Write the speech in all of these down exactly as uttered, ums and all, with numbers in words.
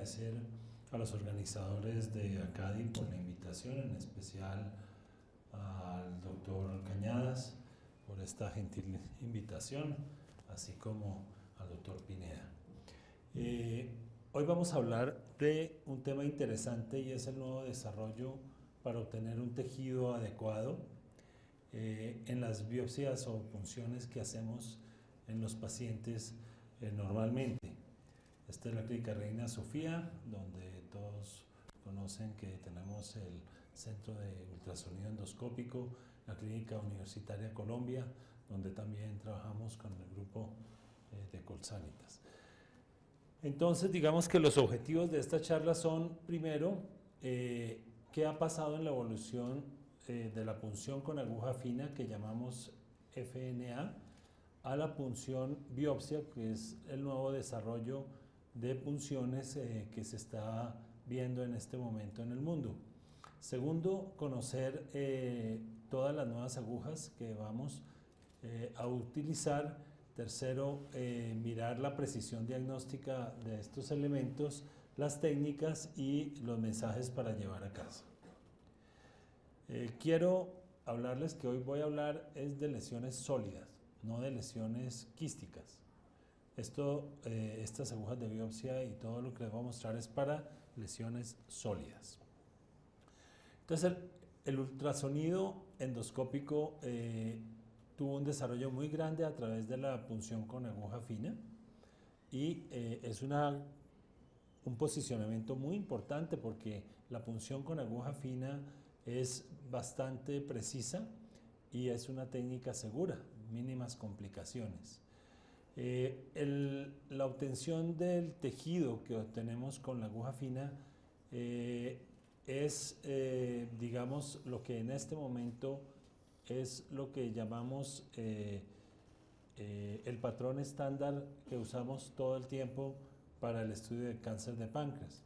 agradecer a los organizadores de ACADI por la invitación, en especial al doctor Cañadas por esta gentil invitación, así como al doctor Pineda. Eh, hoy vamos a hablar de un tema interesante y es el nuevo desarrollo para obtener un tejido adecuado eh, en las biopsias o punciones que hacemos en los pacientes eh, normalmente. Esta es la Clínica Reina Sofía, donde todos conocen que tenemos el Centro de Ultrasonido Endoscópico, la Clínica Universitaria Colombia, donde también trabajamos con el grupo eh, de Colsanitas. Entonces, digamos que los objetivos de esta charla son, primero, eh, qué ha pasado en la evolución eh, de la punción con aguja fina, que llamamos F N A, a la punción biopsia, que es el nuevo desarrollo de punciones eh, que se está viendo en este momento en el mundo. Segundo, conocer eh, todas las nuevas agujas que vamos eh, a utilizar. Tercero, eh, mirar la precisión diagnóstica de estos elementos, las técnicas y los mensajes para llevar a casa. Eh, quiero hablarles que hoy voy a hablar es de lesiones sólidas, no de lesiones quísticas. Esto, eh, estas agujas de biopsia y todo lo que les voy a mostrar es para lesiones sólidas. Entonces, el, el ultrasonido endoscópico eh, tuvo un desarrollo muy grande a través de la punción con aguja fina y eh, es una, un posicionamiento muy importante porque la punción con aguja fina es bastante precisa y es una técnica segura, mínimas complicaciones. Eh, el, la obtención del tejido que obtenemos con la aguja fina eh, es, eh, digamos, lo que en este momento es lo que llamamos eh, eh, el patrón estándar que usamos todo el tiempo para el estudio de cáncer de páncreas.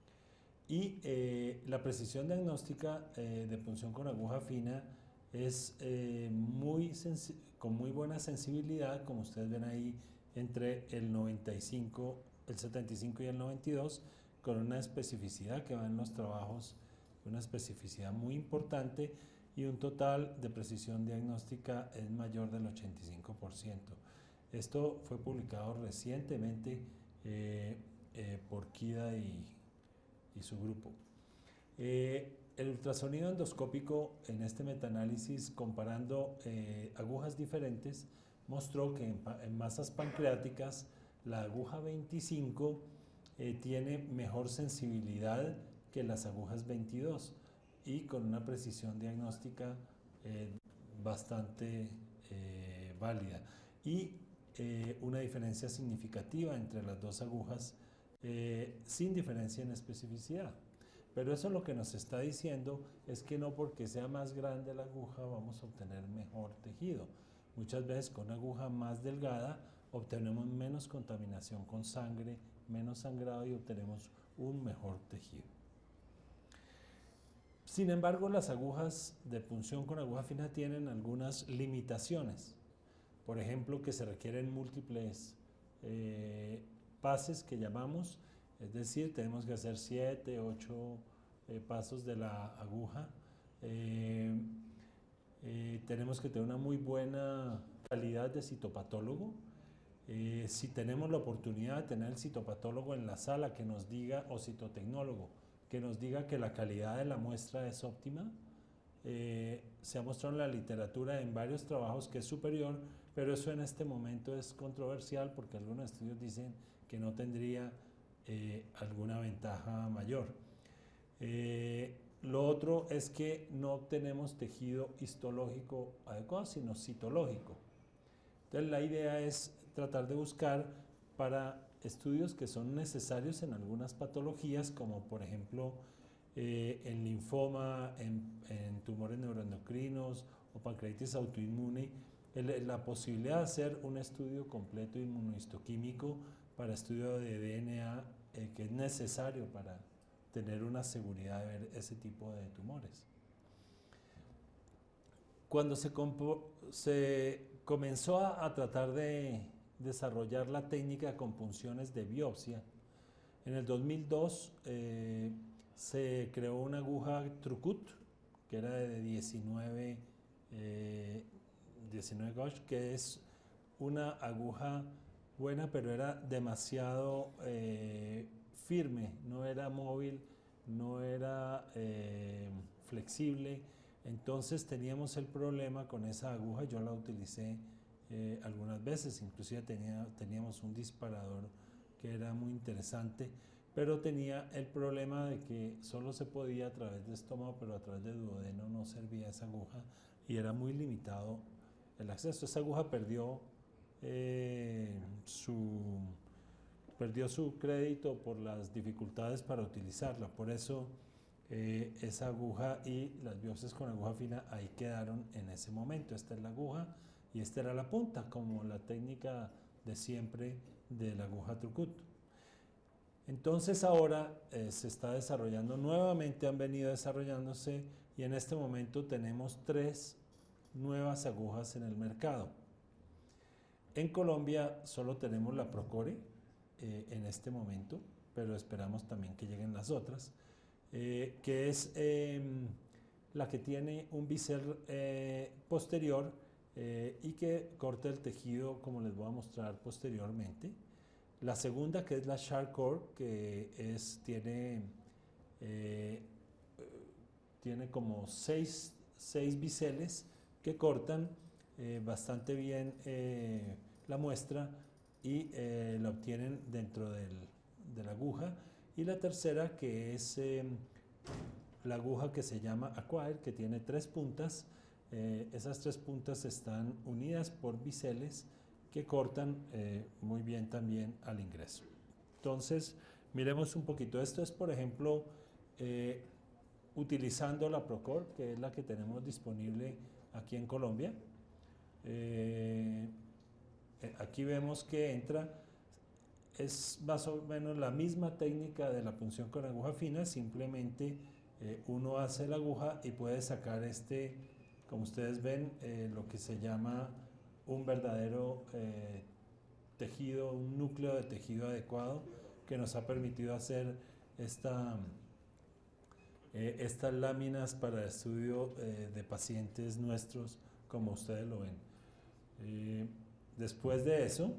Y eh, la precisión diagnóstica eh, de punción con aguja fina es eh, muy con muy buena sensibilidad, como ustedes ven ahí, entre el noventa y cinco, el setenta y cinco y el noventa y dos, con una especificidad que va en los trabajos, una especificidad muy importante y un total de precisión diagnóstica es mayor del ochenta y cinco por ciento. Esto fue publicado recientemente eh, eh, por Kida y, y su grupo. Eh, el ultrasonido endoscópico en este metaanálisis, comparando eh, agujas diferentes, mostró que en, en masas pancreáticas la aguja veinticinco eh, tiene mejor sensibilidad que las agujas veintidós y con una precisión diagnóstica eh, bastante eh, válida y eh, una diferencia significativa entre las dos agujas eh, sin diferencia en especificidad. Pero eso lo que nos está diciendo es que no porque sea más grande la aguja vamos a obtener mejor tejido. Muchas veces con una aguja más delgada obtenemos menos contaminación con sangre, menos sangrado y obtenemos un mejor tejido. Sin embargo, las agujas de punción con aguja fina tienen algunas limitaciones. Por ejemplo, que se requieren múltiples eh, pases que llamamos. Es decir, tenemos que hacer siete, ocho eh, pasos de la aguja. Eh, eh, tenemos que tener una muy buena calidad de citopatólogo. Eh, si tenemos la oportunidad de tener el citopatólogo en la sala que nos diga, o citotecnólogo, que nos diga que la calidad de la muestra es óptima, eh, se ha mostrado en la literatura en varios trabajos que es superior, pero eso en este momento es controversial porque algunos estudios dicen que no tendría Eh, alguna ventaja mayor. Eh, lo otro es que no tenemos tejido histológico adecuado, sino citológico. Entonces la idea es tratar de buscar para estudios que son necesarios en algunas patologías, como por ejemplo eh, en linfoma, en, en tumores neuroendocrinos o pancreatitis autoinmune, el, la posibilidad de hacer un estudio completo inmunohistoquímico para estudio de D N A eh, que es necesario para tener una seguridad de ver ese tipo de tumores. Cuando se, se comenzó a, a tratar de desarrollar la técnica con punciones de biopsia, En el dos mil dos eh, se creó una aguja Trucut, que era de diecinueve, eh, diecinueve gauge, que es una aguja buena, pero era demasiado eh, firme, no era móvil, no era eh, flexible. Entonces teníamos el problema con esa aguja. Yo la utilicé eh, algunas veces, inclusive tenía, teníamos un disparador que era muy interesante, pero tenía el problema de que solo se podía a través de estómago, pero a través de duodeno no servía esa aguja y era muy limitado el acceso. Esa aguja perdió eh, su perdió su crédito por las dificultades para utilizarla. Por eso eh, esa aguja y las biopsias con aguja fina ahí quedaron en ese momento. Esta es la aguja y esta era la punta, como la técnica de siempre de la aguja Trucut. Entonces ahora eh, se está desarrollando nuevamente, han venido desarrollándose y en este momento tenemos tres nuevas agujas en el mercado. En Colombia solo tenemos la Procore eh, en este momento, pero esperamos también que lleguen las otras, eh, que es eh, la que tiene un bisel eh, posterior eh, y que corta el tejido, como les voy a mostrar posteriormente. La segunda, que es la Sharkcore, que es, tiene, eh, tiene como seis, seis biseles que cortan eh, bastante bien eh, la muestra y eh, la obtienen dentro del, de la aguja. Y la tercera, que es eh, la aguja que se llama Acquire, que tiene tres puntas. Eh, esas tres puntas están unidas por biseles que cortan eh, muy bien también al ingreso. Entonces, miremos un poquito. Esto es, por ejemplo, eh, utilizando la Procore, que es la que tenemos disponible aquí en Colombia. Eh, aquí vemos que entra, es más o menos la misma técnica de la punción con aguja fina, simplemente eh, uno hace la aguja y puede sacar este, como ustedes ven, eh, lo que se llama un verdadero eh, tejido, un núcleo de tejido adecuado que nos ha permitido hacer esta, eh, estas láminas para estudio eh, de pacientes nuestros, como ustedes lo ven. Eh, después de eso,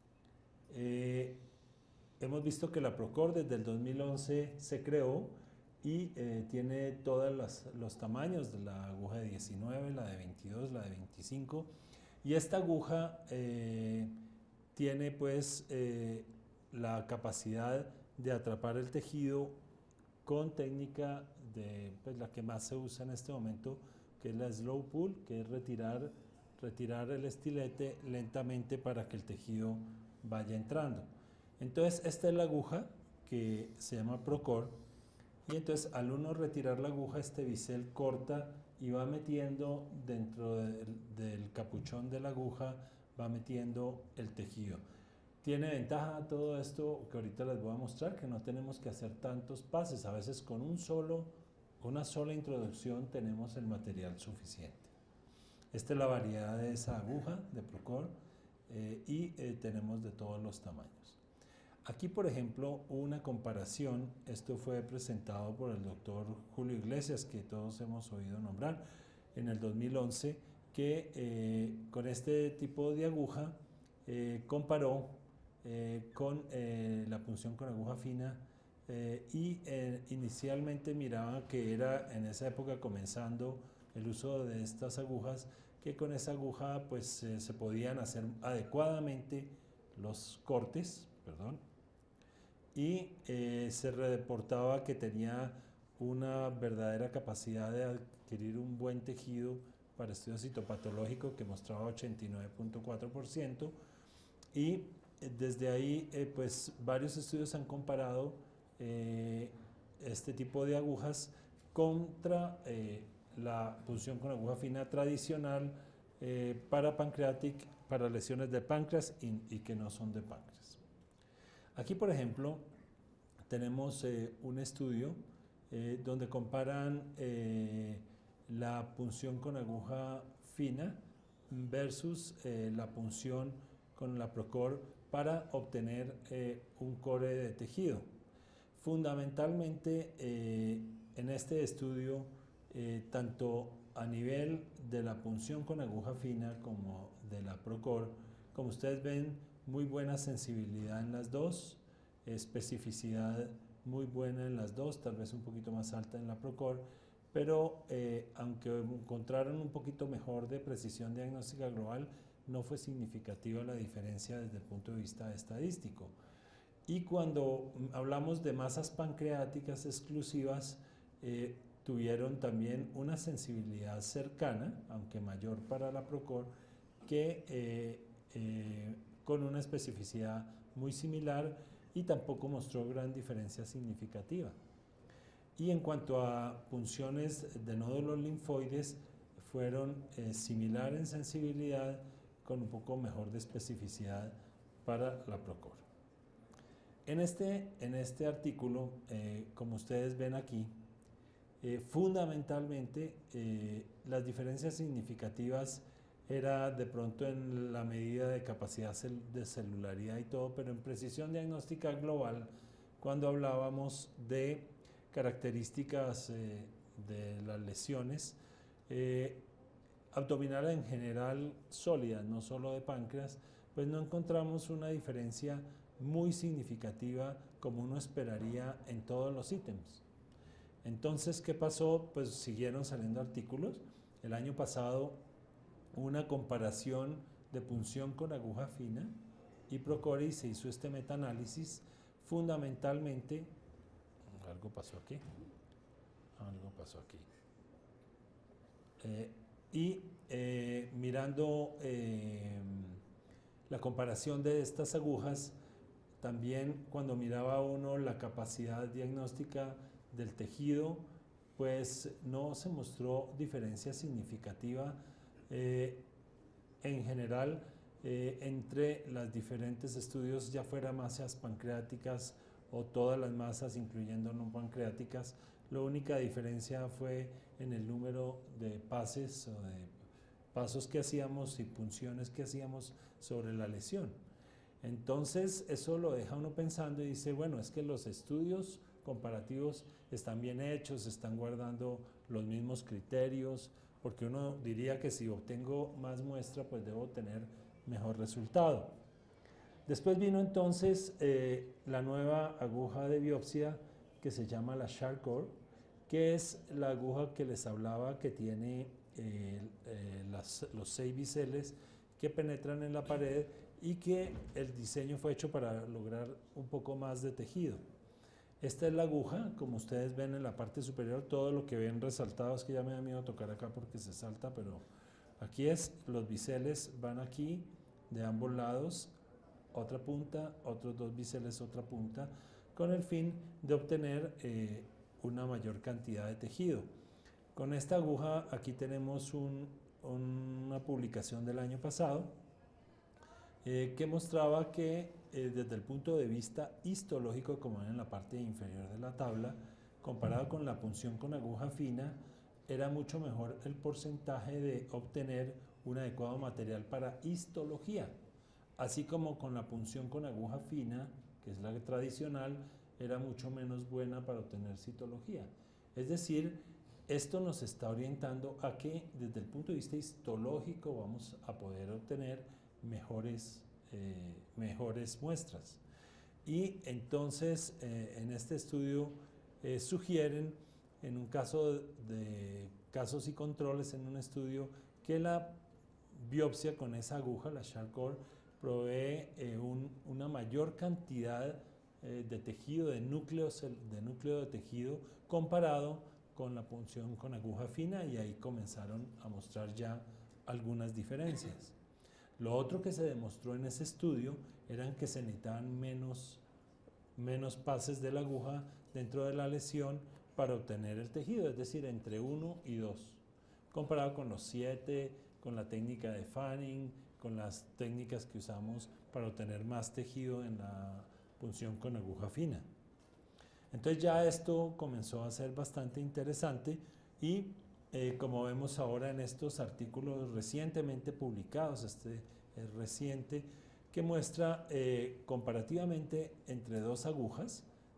eh, hemos visto que la Procore desde el dos mil once se creó y eh, tiene todos los tamaños de la aguja de diecinueve, la de veintidós, la de veinticinco. Y esta aguja eh, tiene pues eh, la capacidad de atrapar el tejido con técnica de pues, la que más se usa en este momento, que es la slow pull, que es retirar, retirar el estilete lentamente para que el tejido vaya entrando. Entonces esta es la aguja que se llama Procore y entonces al uno retirar la aguja, este bisel corta y va metiendo dentro del, del capuchón de la aguja, va metiendo el tejido. Tiene ventaja todo esto que ahorita les voy a mostrar, que no tenemos que hacer tantos pases. A veces con un solo, una sola introducción tenemos el material suficiente. Esta es la variedad de esa aguja de Procore eh, y eh, tenemos de todos los tamaños. Aquí, por ejemplo, una comparación. Esto fue presentado por el doctor Julio Iglesias, que todos hemos oído nombrar, en el dos mil once, que eh, con este tipo de aguja eh, comparó eh, con eh, la punción con aguja fina eh, y eh, inicialmente miraba que era en esa época comenzando el uso de estas agujas, que con esa aguja pues eh, se podían hacer adecuadamente los cortes, perdón, y eh, se reportaba que tenía una verdadera capacidad de adquirir un buen tejido para estudio citopatológico que mostraba ochenta y nueve punto cuatro por ciento y desde ahí eh, pues varios estudios han comparado eh, este tipo de agujas contra eh, la punción con aguja fina tradicional eh, para pancreatic, para lesiones de páncreas y, y que no son de páncreas. Aquí, por ejemplo, tenemos eh, un estudio eh, donde comparan eh, la punción con aguja fina versus eh, la punción con la Procore para obtener eh, un core de tejido. fundamentalmente eh, en este estudio, eh, tanto a nivel de la punción con aguja fina como de la Procor, como ustedes ven, muy buena sensibilidad en las dos, especificidad muy buena en las dos, tal vez un poquito más alta en la Procor, pero eh, aunque encontraron un poquito mejor de precisión diagnóstica global, no fue significativa la diferencia desde el punto de vista estadístico. Y cuando hablamos de masas pancreáticas exclusivas, eh, tuvieron también una sensibilidad cercana, aunque mayor para la Procor, que eh, eh, con una especificidad muy similar y tampoco mostró gran diferencia significativa. Y en cuanto a punciones de nódulos linfoides, fueron eh, similar en sensibilidad con un poco mejor de especificidad para la Procor. En este, en este artículo, eh, como ustedes ven aquí, eh, fundamentalmente eh, las diferencias significativas era de pronto en la medida de capacidad cel de celularidad y todo, pero en precisión diagnóstica global, cuando hablábamos de características eh, de las lesiones, eh, abdominal en general sólida, no solo de páncreas, pues no encontramos una diferencia muy significativa como uno esperaría en todos los ítems. Entonces, ¿qué pasó? Pues siguieron saliendo artículos. El año pasado, una comparación de punción con aguja fina y Procor, y se hizo este metaanálisis. Fundamentalmente, algo pasó aquí, algo pasó aquí. Eh, y eh, mirando eh, la comparación de estas agujas, también cuando miraba uno la capacidad diagnóstica del tejido, pues no se mostró diferencia significativa eh, en general eh, entre los diferentes estudios, ya fuera masas pancreáticas o todas las masas, incluyendo no pancreáticas. La única diferencia fue en el número de pases o de pasos que hacíamos y punciones que hacíamos sobre la lesión. Entonces, eso lo deja uno pensando y dice, bueno, es que los estudios comparativos están bien hechos, están guardando los mismos criterios, porque uno diría que si obtengo más muestra, pues debo tener mejor resultado. Después vino entonces eh, la nueva aguja de biopsia que se llama la Charcot, que es la aguja que les hablaba que tiene eh, eh, las, los seis biseles que penetran en la pared y que el diseño fue hecho para lograr un poco más de tejido. Esta es la aguja, como ustedes ven en la parte superior, todo lo que ven resaltado, es que ya me da miedo tocar acá porque se salta, pero aquí es, los biseles van aquí de ambos lados, otra punta, otros dos biseles, otra punta, con el fin de obtener eh, una mayor cantidad de tejido. Con esta aguja aquí tenemos un, una publicación del año pasado eh, que mostraba que eh, desde el punto de vista histológico, como ven en la parte inferior de la tabla, comparado con la punción con aguja fina, era mucho mejor el porcentaje de obtener un adecuado material para histología, así como con la punción con aguja fina, que es la tradicional, era mucho menos buena para obtener citología. Es decir, esto nos está orientando a que desde el punto de vista histológico vamos a poder obtener mejores, eh, mejores muestras. Y entonces eh, en este estudio eh, sugieren, en un caso de, de casos y controles en un estudio, que la biopsia con esa aguja, la Charcot, provee eh, un, una mayor cantidad eh, de tejido, de, núcleos, de núcleo de tejido, comparado con la punción con aguja fina, y ahí comenzaron a mostrar ya algunas diferencias. Lo otro que se demostró en ese estudio eran que se necesitaban menos, menos pases de la aguja dentro de la lesión para obtener el tejido, es decir, entre uno y dos, comparado con los siete, con la técnica de fanning, con las técnicas que usamos para obtener más tejido en la punción con aguja fina. Entonces ya esto comenzó a ser bastante interesante y eh, como vemos ahora en estos artículos recientemente publicados, este es reciente, que muestra eh, comparativamente entre dos agujas,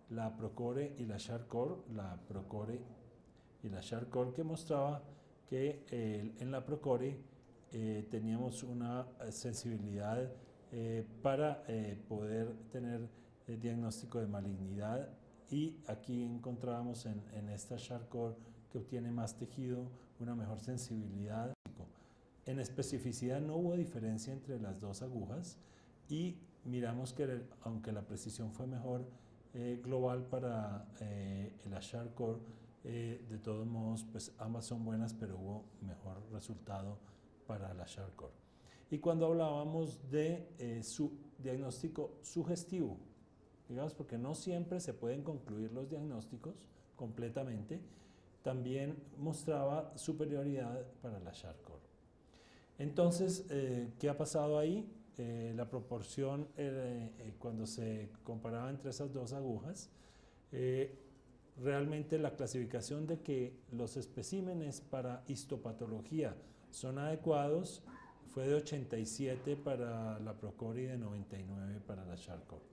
la Procore y la Sharcore, la Procore y la Sharcore, que mostraba que eh, en la Procore eh, teníamos una sensibilidad eh, para eh, poder tener el diagnóstico de malignidad, y aquí encontrábamos en, en esta Sharcore, que obtiene más tejido, una mejor sensibilidad. En especificidad no hubo diferencia entre las dos agujas, y miramos que el, aunque la precisión fue mejor eh, global para eh, la Sharcore, eh, de todos modos pues ambas son buenas, pero hubo mejor resultado para la Sharcore. Y cuando hablábamos de eh, su diagnóstico sugestivo, digamos, porque no siempre se pueden concluir los diagnósticos completamente, también mostraba superioridad para la Sharcore. Entonces, eh, ¿qué ha pasado ahí? Eh, la proporción, eh, eh, cuando se comparaba entre esas dos agujas, eh, realmente la clasificación de que los especímenes para histopatología son adecuados fue de ochenta y siete para la Procore y de noventa y nueve para la Sharcore.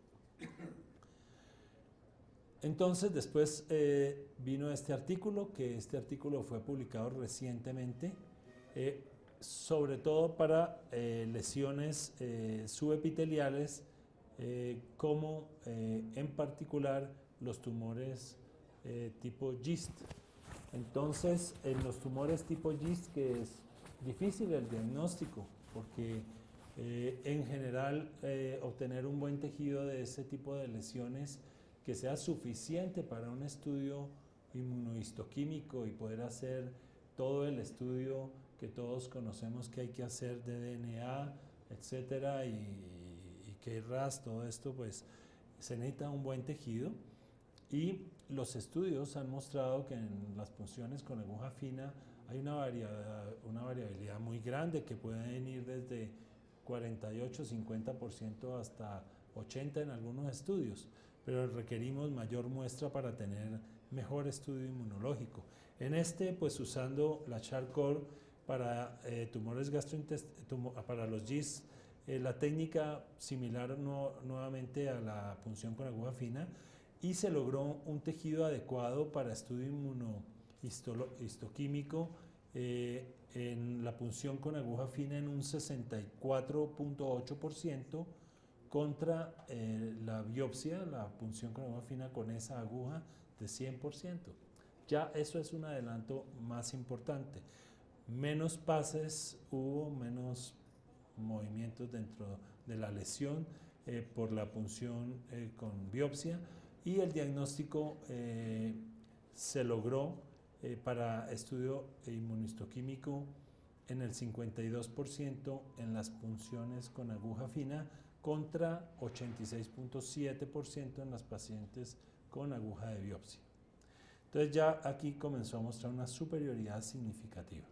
Entonces, después eh, vino este artículo, que este artículo fue publicado recientemente, eh, sobre todo para eh, lesiones eh, subepiteliales, eh, como eh, en particular los tumores eh, tipo GIST. Entonces, en los tumores tipo GIST, que es difícil el diagnóstico, porque eh, en general eh, obtener un buen tejido de ese tipo de lesiones que sea suficiente para un estudio inmunohistoquímico y poder hacer todo el estudio que todos conocemos que hay que hacer de D N A, etcétera, y, y K R A S, todo esto, pues se necesita un buen tejido. Y los estudios han mostrado que en las punciones con aguja fina hay una variabilidad, una variabilidad muy grande, que pueden ir desde cuarenta y ocho, cincuenta por ciento hasta ochenta por ciento en algunos estudios, pero requerimos mayor muestra para tener mejor estudio inmunológico. En este, pues usando la Sharcore para eh, tumores gastrointestinales, para los GIST, eh, la técnica similar no, nuevamente a la punción con aguja fina, y se logró un tejido adecuado para estudio inmunohistoquímico eh, en la punción con aguja fina en un sesenta y cuatro punto ocho por ciento contra eh, la biopsia, la punción con aguja fina con esa aguja de cien por ciento. Ya eso es un adelanto más importante. Menos pases hubo, menos movimientos dentro de la lesión eh, por la punción eh, con biopsia, y el diagnóstico eh, se logró eh, para estudio inmunohistoquímico en el cincuenta y dos por ciento en las punciones con aguja fina contra ochenta y seis punto siete por ciento en las pacientes con aguja de biopsia. Entonces ya aquí comenzó a mostrar una superioridad significativa.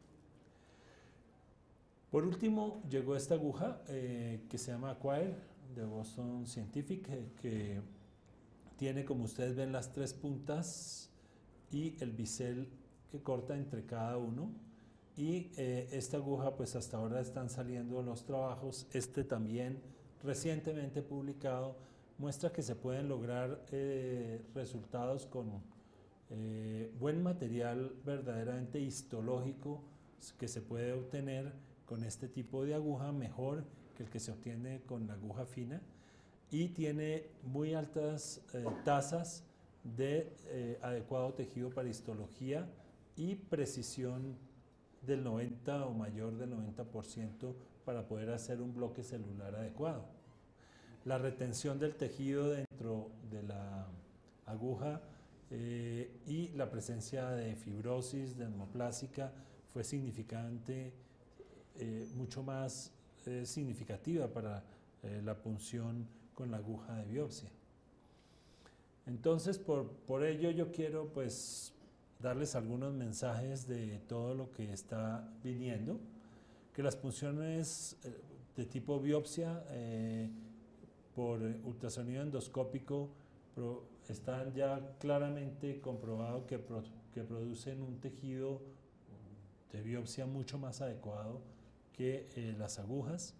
Por último, llegó esta aguja eh, que se llama Acquire, de Boston Scientific, que, que tiene, como ustedes ven, las tres puntas y el bisel que corta entre cada uno. Y eh, esta aguja, pues hasta ahora están saliendo los trabajos. Este también, recientemente publicado, muestra que se pueden lograr eh, resultados con eh, buen material verdaderamente histológico que se puede obtener con este tipo de aguja, mejor que el que se obtiene con la aguja fina, y tiene muy altas eh, tasas de eh, adecuado tejido para histología y precisión del noventa o mayor del noventa por ciento para poder hacer un bloque celular adecuado. La retención del tejido dentro de la aguja eh, y la presencia de fibrosis dermoplásica fue significante, eh, mucho más eh, significativa para eh, la punción con la aguja de biopsia. Entonces, por, por ello yo quiero pues darles algunos mensajes de todo lo que está viniendo, que las punciones eh, de tipo biopsia eh, por ultrasonido endoscópico pro, están ya claramente comprobado que, pro, que producen un tejido de biopsia mucho más adecuado que eh, las agujas.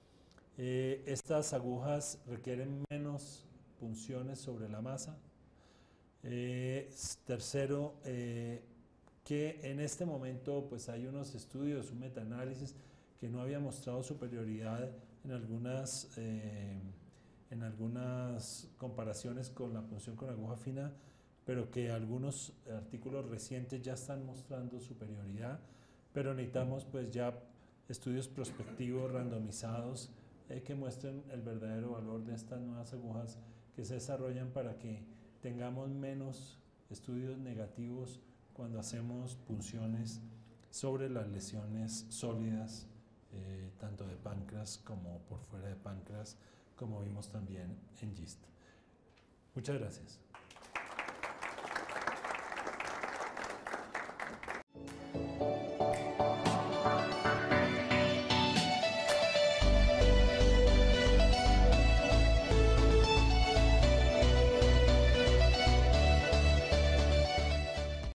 Eh, estas agujas requieren menos punciones sobre la masa, Eh, tercero, eh, que en este momento pues hay unos estudios, un metaanálisis que no había mostrado superioridad en algunas, eh, en algunas comparaciones con la punción con aguja fina, pero que algunos artículos recientes ya están mostrando superioridad, pero necesitamos pues ya estudios prospectivos randomizados eh, que muestren el verdadero valor de estas nuevas agujas que se desarrollan para que tengamos menos estudios negativos cuando hacemos punciones sobre las lesiones sólidas, eh, tanto de páncreas como por fuera de páncreas, como vimos también en GIST. Muchas gracias.